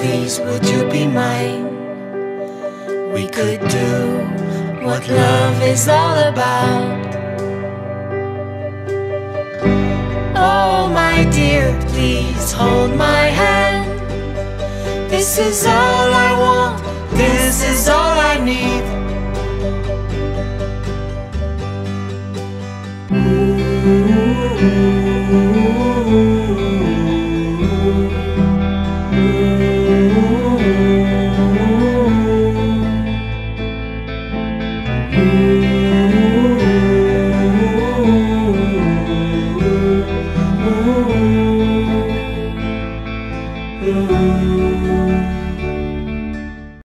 please, would you be mine? We could do what love is all about. Oh my dear, please hold my hand. This is all I want, this is all I need. Ooh.